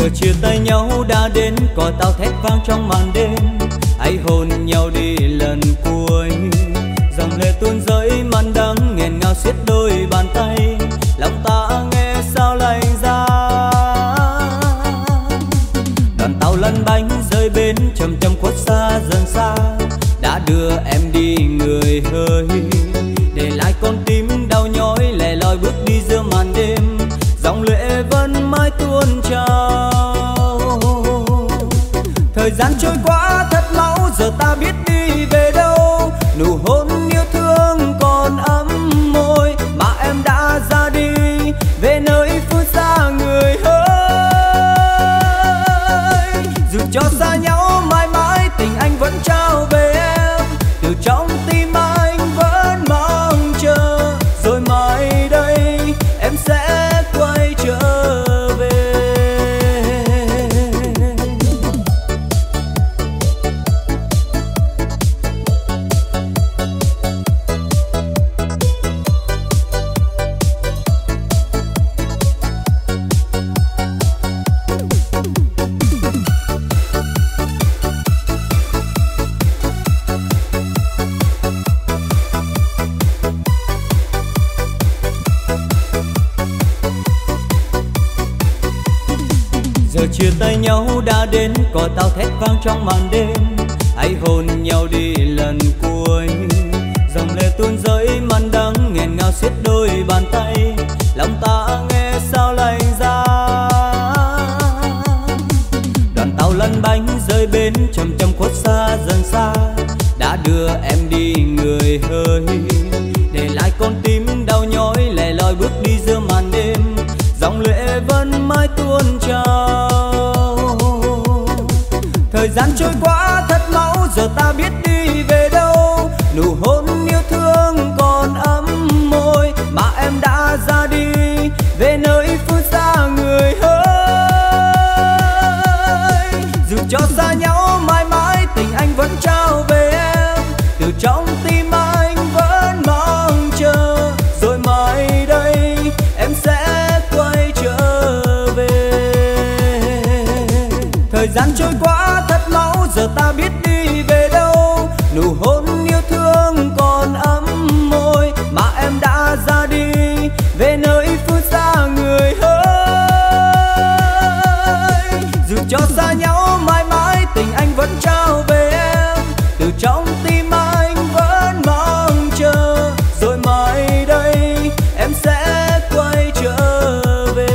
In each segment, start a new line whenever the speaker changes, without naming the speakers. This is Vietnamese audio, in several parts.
Giờ chia tay nhau đã đến, còi tao thét vang trong màn đêm. Hãy hôn nhau đi lần cuối. Dòng lệ tuôn rơi man đắng nghẹn ngào xiết đôi bàn tay. Lòng ta nghe sao lạnh giá. Đoàn tàu lăn bánh rơi bến chậm chậm khuất xa dần xa. Đã đưa em đi người hơi, để lại con tim đau nhói lẻ loi bước đi giữa màn đêm. Dòng lệ vẫn mãi tuôn trào. Thời gian trôi qua thật mau, giờ ta biết đi về đâu. Nụ hôn yêu thương còn ấm môi, mà em đã ra đi về nơi phương xa người hỡi. Dù cho xa nhau mãi mãi, tình anh vẫn trao về em. Từ trong tim anh vẫn mong chờ, rồi mai đây em sẽ quay trở về. Giờ chia tay nhau đã đến, còi tao thét vang trong màn đêm. Hãy hôn nhau đi lần cuối. Dòng lệ tuôn rơi man đắng nghẹn ngào xiết đôi bàn tay. Lòng ta nghe sao lạnh giá. Đoàn tàu lăn bánh rơi bến chậm chậm khuất xa dần xa. Đã đưa em đi người hơi, để lại con tim đau nhói lẻ loi bước đi giữa màn đêm. Dòng lệ vẫn mãi tuôn trào. Thời gian trôi qua thật mau, giờ ta biết đi về đâu. Nụ hôn yêu thương còn ấm môi, mà em đã ra đi về nơi phương xa người hỡi. Dù cho xa nhau mãi mãi, tình anh vẫn trao về em. Từ trong tim anh vẫn mong chờ, rồi mai đây em sẽ quay trở về. Thời gian trôi qua thật mau, giờ ta biết đi về đâu. Nụ hôn yêu thương còn ấm môi, mà em đã ra đi về nơi phương xa người hỡi. Dù cho xa nhau mãi mãi, tình anh vẫn trao về em. Từ trong tim anh vẫn mong chờ, rồi mai đây em sẽ quay trở về.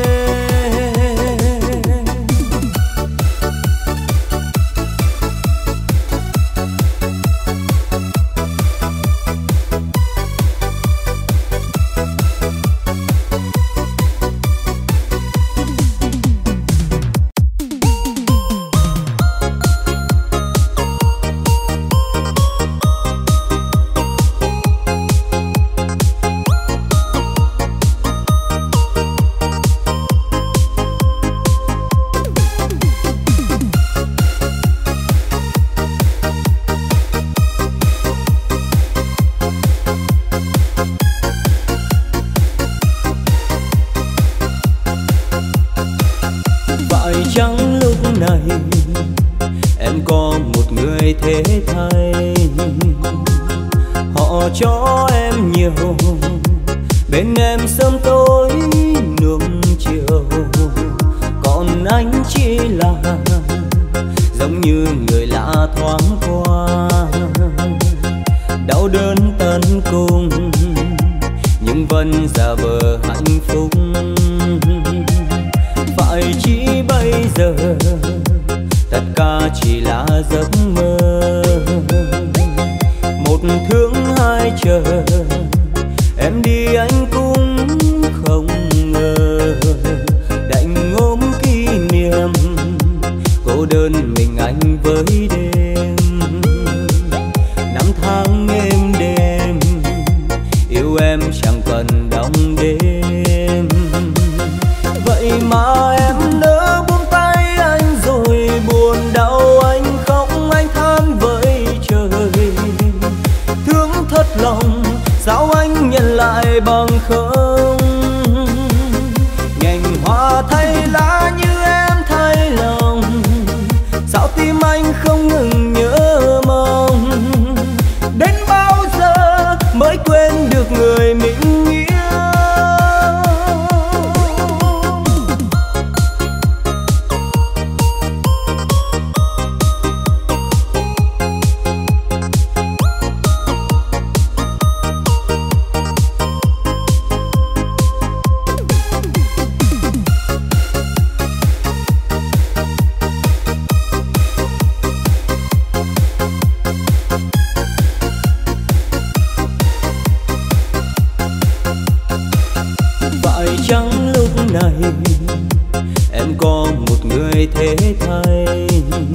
Chẳng lúc này em có một người thế thay, họ cho em nhiều, bên em sớm tối nuông chiều. Còn anh chỉ là giống như người lạ thoáng qua, đau đớn tận cùng nhưng vẫn giả vờ hạnh phúc. Phải chỉ bây giờ tất cả chỉ là giấc mơ, một thương hai chờ. Em đi anh cũng không ngờ, đành ôm kỷ niệm cô đơn mình anh với đêm. Năm tháng êm đêm yêu em chẳng cần đong đêm. Vậy mà em nỡ buông tay anh rồi buồn đau anh khóc anh than với trời. Thương thật lòng sao anh nhận lại bằng không. có một người thế thay.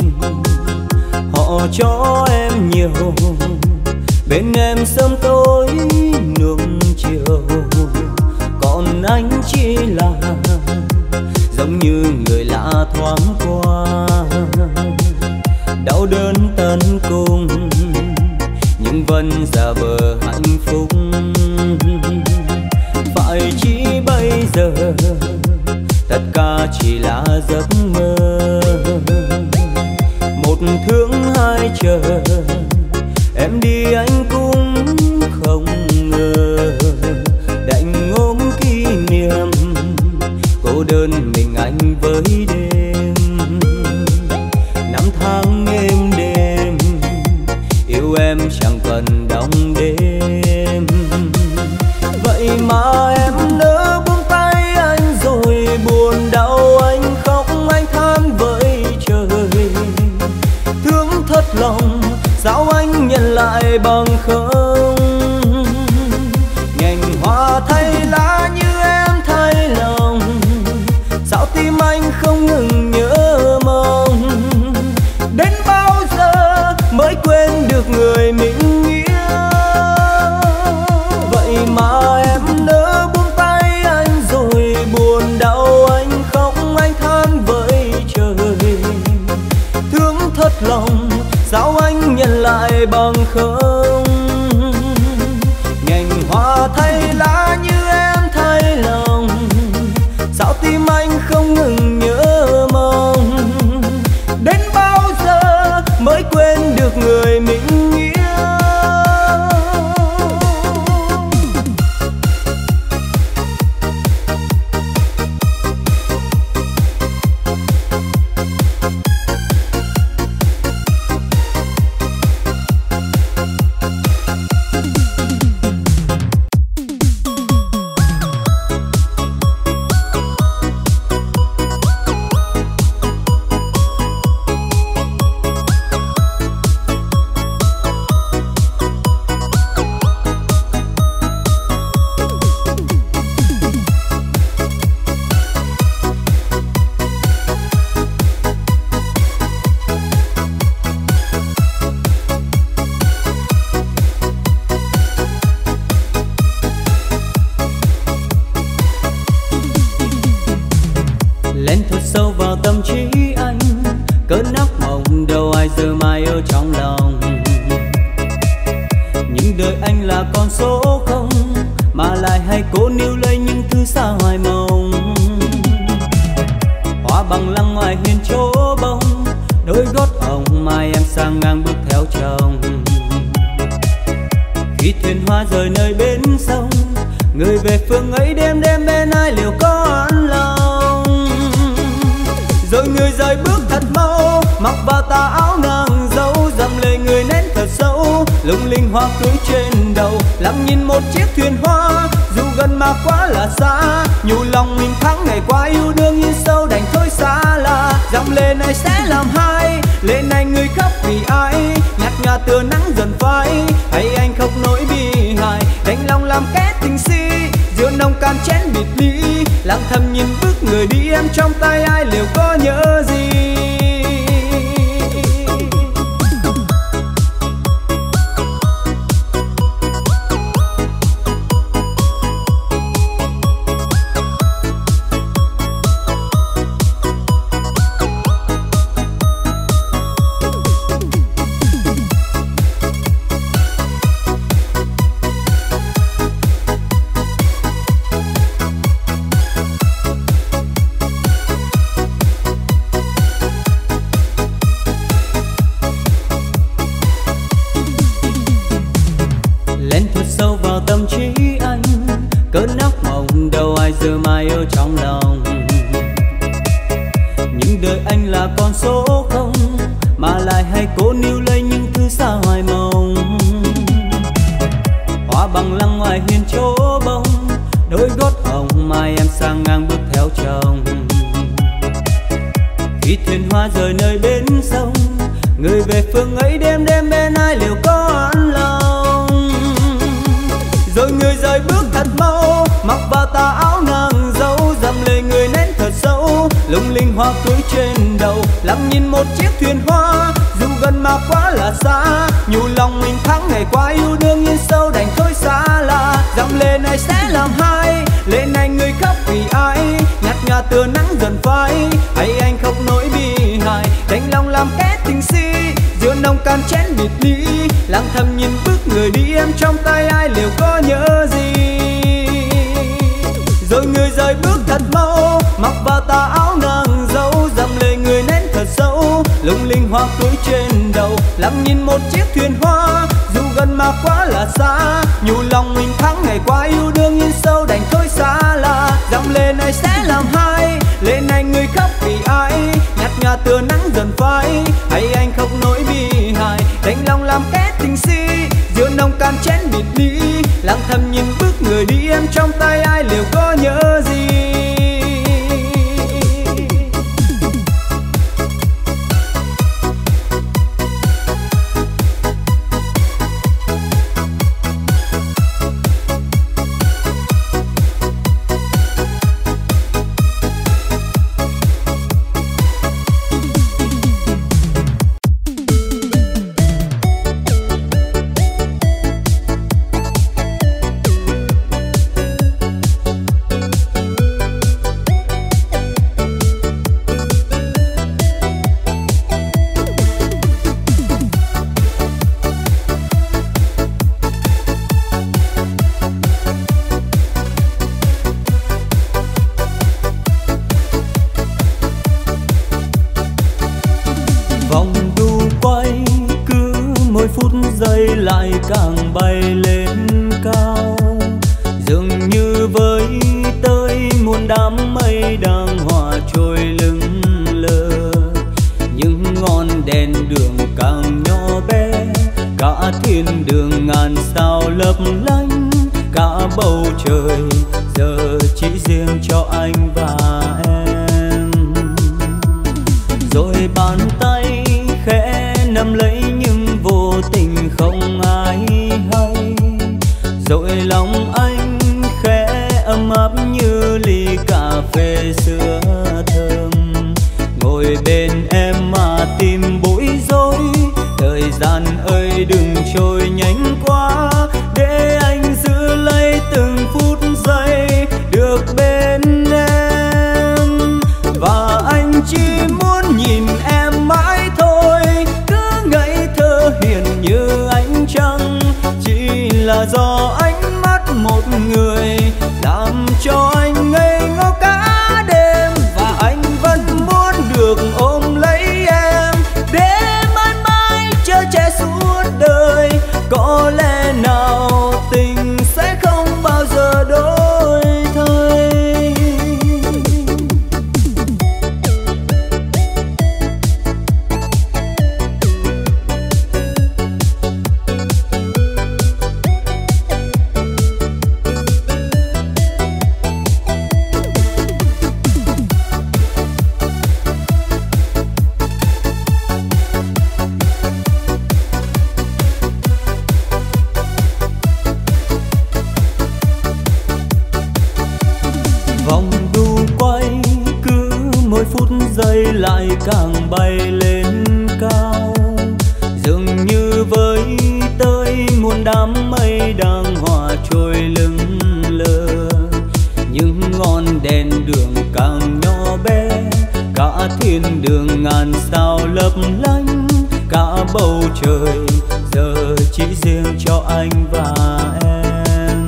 Họ cho em nhiều, bên em sớm tối nuông chiều, còn anh chỉ là giống như người lạ thoáng qua. Đau đớn tận cùng nhưng vẫn giả vờ hạnh phúc. Phải chỉ bây giờ tất cả chỉ là giấc mơ, một thương hai chờ. Em đi anh cũng không ngờ, đành ôm kỷ niệm cô đơn mình anh với đêm. Năm tháng êm đêm yêu em chẳng cần đong đêm. Vậy mà em nỡ buông tay anh rồi buồn đau anh khóc anh than với trời. Thương thật lòng sao anh nhận lại bằng không. Nhành hoa thay lá như em thay lòng, sao tim anh không ngừng nhớ mong. Đến bao giờ mới quên được người mình yêu. Vậy mà em nỡ buông tay anh rồi buồn đau anh khóc anh than với trời. Thương thật lòng sao anh nhận lại bằng không. Nhành hoa thay lá như em thay lòng, sao tim anh không ngừng nhớ mong. Đến bao giờ mới quên được người mình yêu. Lung linh hoa cưới trên đầu, lặng nhìn một chiếc thuyền hoa. Dù gần mà quá là xa, nhủ lòng mình tháng ngày qua yêu đương như sâu đành thôi xa lạ. Dòng lệ này sẽ làm hai, lệ này người khóc vì ai? Nhạt nhòa tựa nắng dần phai, hay anh khóc nỗi bi hài? Đành lòng làm kẻ tình si, giữa nồng cạn chén biệt ly. Lặng thầm nhìn bước người đi, em trong tay ai liệu có nhớ gì? Giờ mai ở trong lòng, nhưng đời anh là con số không, mà lại hay cố níu lấy những thứ xa hoài mong. Hoa bằng lăng ngoài hiên chỗ bông, đôi gót hồng mai em sang ngang bước theo chồng. Khi thuyền hoa rời nơi bến sông, người về phương ấy đêm đêm bên ai liệu có an lòng. Rồi người rời bước thật mau, mặc vào tà áo nàng dâu, dầm lệ người nén thật sâu. lung linh hoa cưới trên đầu. Lặng nhìn một chiếc thuyền hoa, dù gần mà quá là xa. Nhủ lòng mình tháng ngày qua yêu đương nhưng sâu đành thôi xa lạ. Dòng lệ này sẽ làm hai, lệ này người khóc vì ai? Nhạt nhòa tựa nắng dần phai, hay anh khóc nỗi bi hài? Đành lòng làm kẻ tình si, rượu nồng can chén biệt ly. Lặng thầm nhìn bước người đi, em trong tay ai liệu có nhớ gì? Rồi người rời bước thật mau, mặc vào tà áo nàng dâu. Dòng lệ người nén thật sâu, lung linh hoa cưới trên đầu. Lặng nhìn một chiếc thuyền hoa, dù gần mà quá là xa. Nhủ lòng mình tháng ngày qua yêu đương nhưng sâu đành thôi xa lạ. Dòng lệ này sẽ làm hai, lệ này người khóc vì ai? Nhạt nhòa tựa nắng dần phai, hay anh khóc nỗi bi hài? Đành lòng làm kẻ tình si, rượu nồng can chén biệt ly. Lặng thầm nhìn bước người đi, em trong tay ai liệu có nhớ gì? Lại càng bay lên cao, dường như với tới muôn đám mây đang hòa trôi lững lờ. Những ngọn đèn đường càng nhỏ bé, cả thiên đường ngàn sao lấp lánh. Cả bầu trời giờ chỉ riêng cho anh và em. Rồi bàn tay khẽ nắm lấy nhưng vô tình không ai hay. Rồi lòng anh khẽ ấm áp như ly cà phê sữa thơm. Ngồi bên em mà tìm bối rối, thời gian ơi đừng trôi nhanh quá. Để anh giữ lấy từng phút giây được bên em. Và anh chỉ muốn nhìn em mãi thôi, cứ ngây thơ hiền như ánh trăng. Chỉ là do ánh mắt một người làm cho anh ngây ngô cả đêm. Và anh vẫn muốn được ôm lấy em, để mãi mãi chờ che suốt đời. Có lẽ nào tình sẽ không bao giờ đổi thay. Giây lại càng bay lên cao, dường như với tới muôn đám mây đang hòa trôi lững lờ. Những ngọn đèn đường càng nhỏ bé, cả thiên đường ngàn sao lấp lánh. Cả bầu trời giờ chỉ riêng cho anh và em.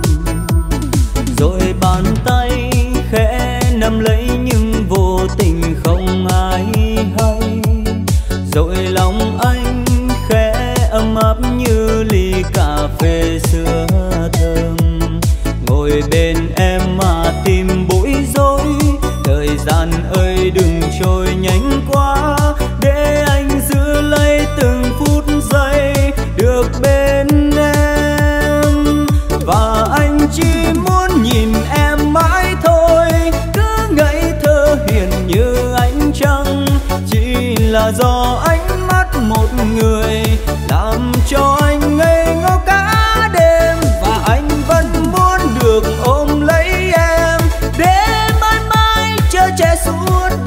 Rồi bàn tay khẽ nắm lấy nhưng vô tình không ai hay. Rồi lòng anh khẽ ấm áp như ly cà phê sữa thơm. Ngồi bên em mà tìm bối rối, thời gian ơi đừng trôi nhanh quá. Để anh giữ lấy từng phút giây được bên em. Và anh chỉ muốn nhìn em mãi thôi, cứ ngây thơ hiền như ánh trăng. Chỉ là do ánh mắt một người làm cho anh ngây ngô cả đêm. Và anh vẫn muốn được ôm lấy em, để mãi mãi chờ che suốt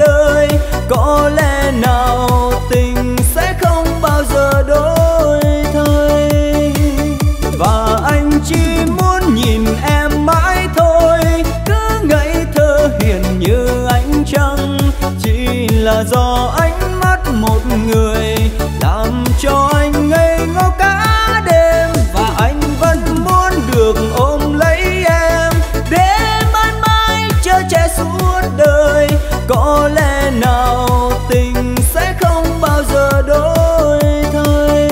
có lẽ nào tình sẽ không bao giờ đổi thay. Và anh chỉ muốn nhìn em mãi thôi, cứ ngây thơ hiền như ánh trăng. Chỉ là do ánh mắt một người làm cho anh ngây ngô cả đêm. Và anh vẫn muốn được ôm lấy em để mãi mãi chờ che suốt đời. Có lẽ nào tình sẽ không bao giờ đổi thay.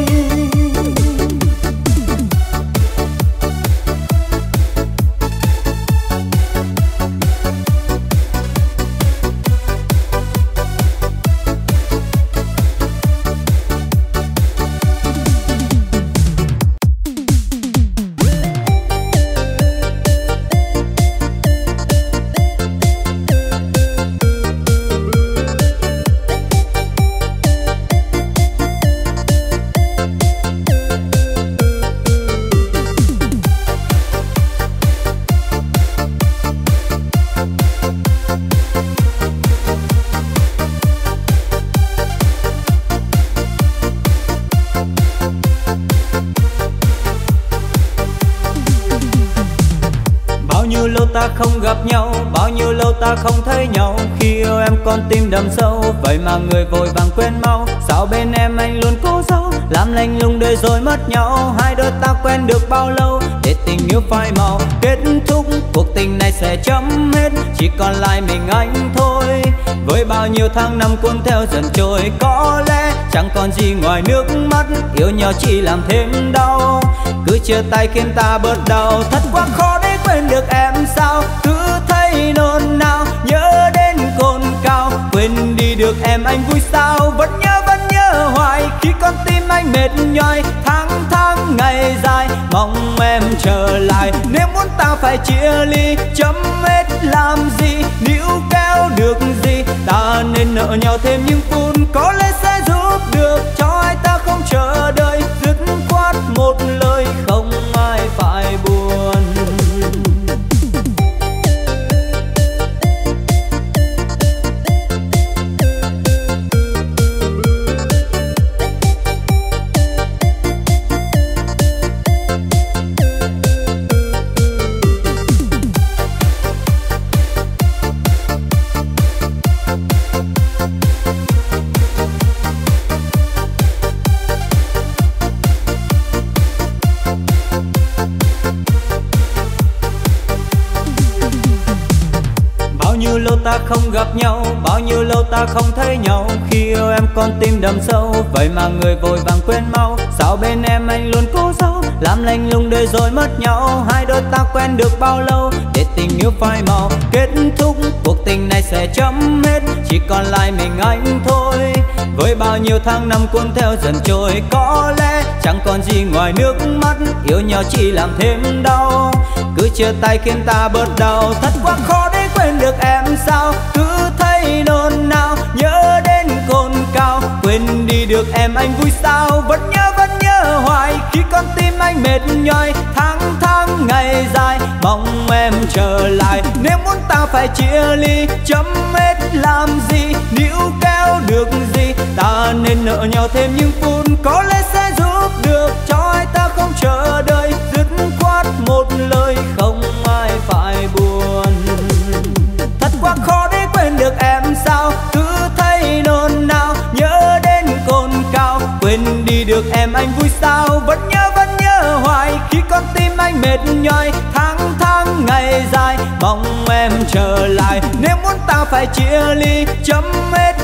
Ta không gặp nhau, bao nhiêu lâu ta không thấy nhau. Khi yêu em con tim đầm sâu, vậy mà người vội vàng quên mau. Sao bên em anh luôn cố giấu, làm lạnh lùng đời rồi mất nhau. Hai đôi ta quen được bao lâu để tình yêu phai màu. Kết thúc cuộc tình này sẽ chấm hết, chỉ còn lại mình anh thôi. Với bao nhiêu tháng năm cuốn theo dần trôi, có lẽ chẳng còn gì ngoài nước mắt. Yêu nhau chỉ làm thêm đau, cứ chia tay khiến ta bớt đau. Thật quá khó để quên được em sao, cứ thấy nôn nao nhớ đến cồn cao. Quên đi được em anh vui sao, vẫn nhớ hoài. Khi con tim anh mệt nhoài, tháng ngày dài mong em trở lại. Nếu muốn ta phải chia ly, chấm hết làm gì, níu kéo được gì. Ta nên nợ nhau thêm những phút, có lẽ sẽ giúp được cho hai ta không chờ đợi. Dứt khoát một lời không ai phải buồn. Ta không gặp nhau, bao nhiêu lâu ta không thấy nhau. Khi yêu em con tim đầm sâu, vậy mà người vội vàng quên mau. Sao bên em anh luôn cố giấu, làm lạnh lùng đời rồi mất nhau. Hai đôi ta quen được bao lâu để tình yêu phai màu. Kết thúc cuộc tình này sẽ chấm hết, chỉ còn lại mình anh thôi. Với bao nhiêu tháng năm cuốn theo dần trôi, có lẽ chẳng còn gì ngoài nước mắt. Yêu nhau chỉ làm thêm đau, cứ chia tay khiến ta bớt đau. Thật quá khó để quên được em sao, cứ thấy nôn nao nhớ đến cồn cao. Quên đi được em anh vui sao, vẫn nhớ hoài. Khi con tim anh mệt nhoài, tháng ngày dài mong em trở lại. Nếu muốn ta phải chia ly, chấm hết làm gì, níu kéo được gì. Ta nên nợ nhau thêm những phút, có lẽ sẽ giúp được cho hai ta không chờ đợi. Dứt khoát một lời không ai phải buồn. Thật quá khó để quên được em sao, cứ thấy nôn nao nhớ đến cồn cao. Quên đi được em anh vui sao, vẫn nhớ hoài. Khi con tim anh mệt nhoài, tháng ngày dài mong em trở lại. Nếu muốn ta phải chia ly, chấm hết